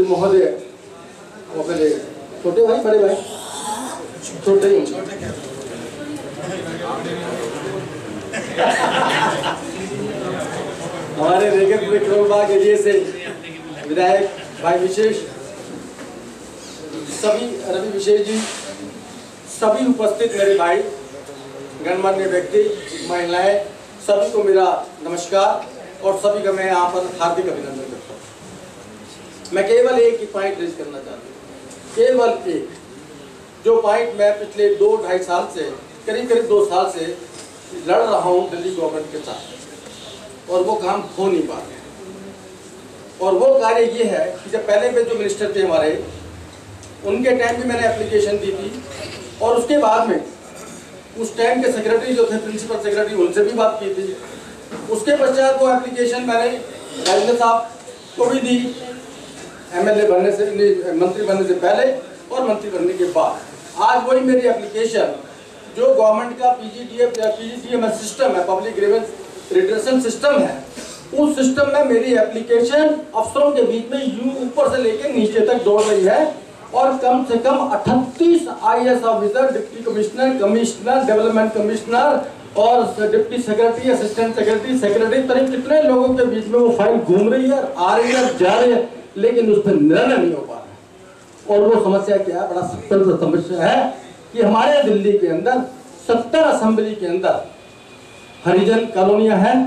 महोदय, वो पहले छोटे भाई बड़े भाई छोटे ही हमारे रेगनपुर करोलबाग एरिया से विधायक भाई विशेष, सभी रवि विशेष जी, सभी उपस्थित मेरे भाई, गणमान्य व्यक्ति, महिलाएं, सभी को मेरा नमस्कार और सभी का मैं यहाँ पर हार्दिक अभिनंदन करता हूँ। मैं केवल एक ही पॉइंट रेज करना चाहता हूँ, केवल एक, जो पॉइंट मैं पिछले 2-2.5 साल से, करीब 2 साल से लड़ रहा हूँ दिल्ली गवर्नमेंट के साथ, और वो काम हो नहीं पा रहे। और वो कार्य ये है कि जब पहले पे जो मिनिस्टर थे हमारे, उनके टाइम भी मैंने एप्लीकेशन दी थी, और उसके बाद में उस टाइम के सेक्रेटरी जो थे, प्रिंसिपल सेक्रेटरी, उनसे भी बात की थी। उसके पश्चात वो एप्लीकेशन मैंने राजेंद्र साहब को भी दी, एमएलए बनने से, मंत्री बनने से पहले और मंत्री बनने के बाद। आज वही मेरी एप्लीकेशन जो गवर्नमेंट का पीजीटीएमएस सिस्टम है, पब्लिक ग्रीवेंस रिड्रेसल सिस्टम है, उस सिस्टम में मेरी एप्लीकेशन अफसरों के बीच में यूं ऊपर से लेकर नीचे तक दौड़ रही है, और कम से कम 38 IAS officer, deputy commissioner, commissioner, development commissioner और deputy secretary, assistant secretary, secretary, तरीके कितने लोगों के बीच में वो फाइल घूम रही है, आ रही है, जा रही है, लेकिन उस पर निर्णय नहीं हो पा रहा है। और वो समस्या क्या है? बड़ा सख्त समस्या है कि हमारे दिल्ली के अंदर 70 असेंबली के अंदर हरिजन कॉलोनियां हैं।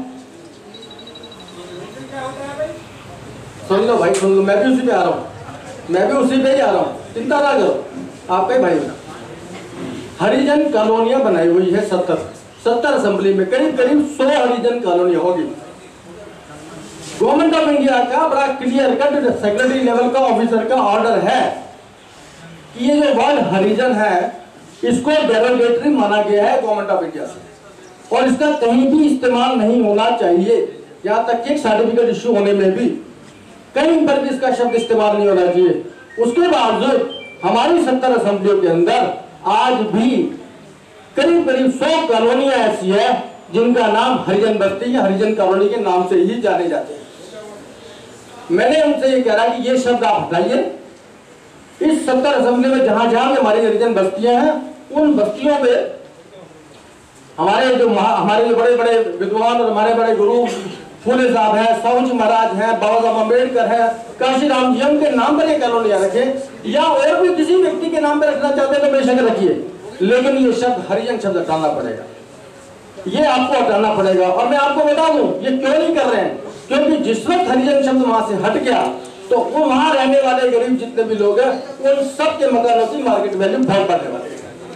सुन लो भाई, सुन लो, मैं भी उसी पे आ रहा हूँ, मैं भी उसी पे ही आ रहा हूँ, चिंता ना करो, आपके भाई बना। हरिजन कॉलोनियां बनाई हुई है 70 असेंबली में, करीब 100 हरिजन कॉलोनियां होगी। गवर्नमेंट ऑफ इंडिया का बड़ा क्लियर कट सेक्रेटरी लेवल का ऑफिसर का ऑर्डर है कि ये जो वर्ड हरिजन है, इसको डेरोगेटरी माना गया है गवर्नमेंट ऑफ इंडिया से, और इसका कहीं भी इस्तेमाल नहीं होना चाहिए। यहाँ तक कि सर्टिफिकेट इश्यू होने में भी कहीं पर भी इसका शब्द इस्तेमाल नहीं होना चाहिए। उसके बावजूद हमारी 70 असेंबलियों के अंदर आज भी करीब 100 कॉलोनियां ऐसी है जिनका नाम हरिजन बस्ती या हरिजन कॉलोनी के नाम से ही जाने जाते हैं। मैंने उनसे ये कह रहा कि ये शब्द आप हटाइए। इस 70 असेंबली में जहां जहां भी हमारी हरिजन बस्तियां हैं, उन बस्तियों में हमारे जो बड़े बड़े विद्वान और हमारे बड़े गुरु फूले साहब है, साहू जी महाराज है, बाबा साहब अम्बेडकर है, काशीराम जी, उनके नाम पर ये कॉलोनियां रखे, या और भी किसी व्यक्ति के नाम पर रखना चाहते हैं तो बेशक रखिए, लेकिन ये शब्द हरिजन शब्द हटाना पड़ेगा, ये आपको हटाना पड़ेगा। और मैं आपको बता दूं ये क्यों नहीं कर रहे हैं, क्योंकि जिस वक्त हरिजन शब्द वहां से हट गया तो वो वहां रहने वाले गरीब जितने भी लोग हैं, उन सबके मकानों की मार्केट वैल्यू बहुत बढ़ने वाली है।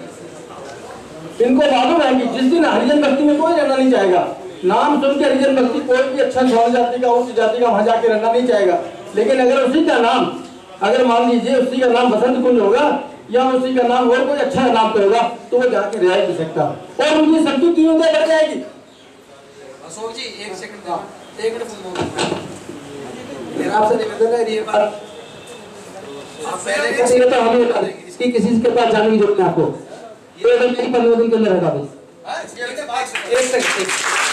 इनको मालूम है कि जिस दिन हरिजन बस्ती में कोई रहना नहीं चाहेगा, नाम सुन के हरिजन बस्ती कोई भी अच्छा छोड़ जाति का, उच्च जाति का वहां जाके रहना नहीं चाहेगा, लेकिन अगर उसी का नाम, अगर मान लीजिए उसी का नाम बसंत कुंज होगा या उसी का नाम और कोई अच्छा नाम पे होगा, तो वो जाके रिहाई दे सकता और उनकी संख्या 3 गुना बढ़ जाएगी। अशोक जी 1 सेकंड, 1 मिनट मेरा आपसे निवेदन है, ये बात आप पहले कैसे तो हमें इसकी किसी के पास जाने की जरूरत नहीं आपको, ये अगर नहीं 15 दिन के अंदर रहेगा बस। 1 सेकंड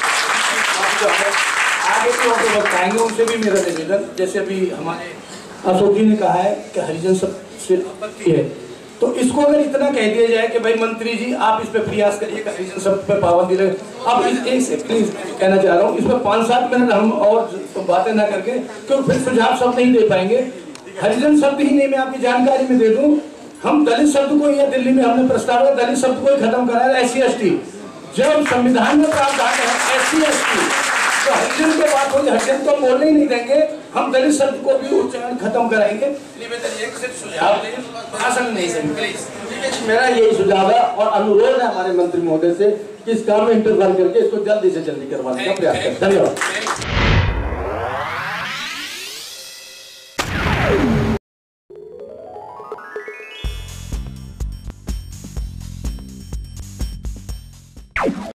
आगे की बातें बताएंगे, उनसे भी मेरा निवेदन, जैसे अभी हमारे अशोक जी ने कहा है कि हरिजन सब से आपत्ति है, तो इसको अगर इतना कह दिया जाए कि भाई मंत्री जी आप इस पे प्रयास करिए कि हरिजन सब पे पाबंदी लगे। अब एक से प्लीज कहना चाह रहा हूँ, इसमें 5-7 मिनट हम और बातें ना करके, क्योंकि फिर सुझाव सब नहीं दे पाएंगे। हरिजन शब्द ही नहीं, मैं आपकी जानकारी में दे दूं, हम दलित शब्द को, या दिल्ली में हमने प्रस्ताव है दलित शब्द को ही खत्म कराया, SC/ST, जब संविधान में प्रावधान है SC/ST, तो हरिजन के बात होगी, हरिजन को बोलने ही नहीं देंगे, हम दलित शब्द को भी उच्चारण खत्म कराएंगे। एक सिर्फ सुझाव दें, भाषण नहीं देंगे प्लीज। मेरा यही सुझाव है और अनुरोध है हमारे मंत्री महोदय से कि इस काम में इंटरफेयर करके इसको जल्दी से जल्दी करवाने का प्रयास करें। धन्यवाद।